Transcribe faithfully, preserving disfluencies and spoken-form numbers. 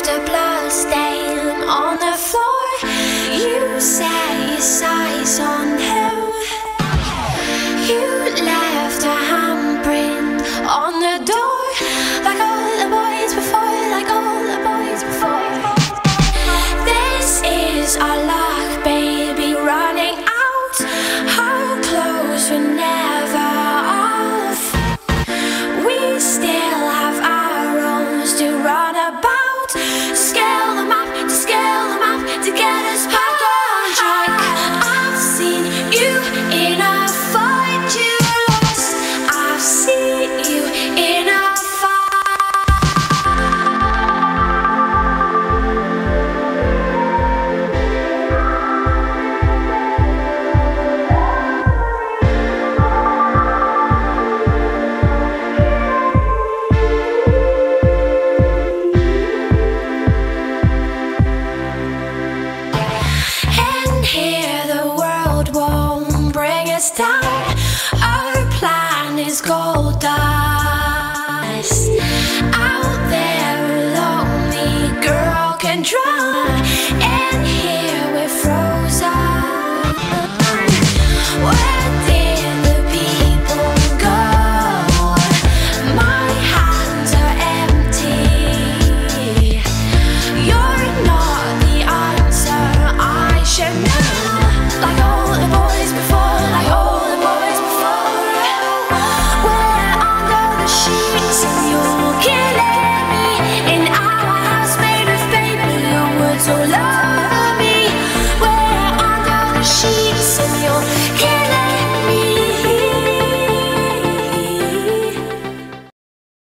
left a blood stain on the floor. You set your sights on him. You left a handprint on the door, like all the boys before, like all the boys before. This is our luck, baby, running out. Our clothes were never off. We still have our rooms to run about. Scale them up, to scale them up, to get us back on track. I've seen you in a fight you lost. I've seen you in a here, the world won't bring us down. Our plan is gold.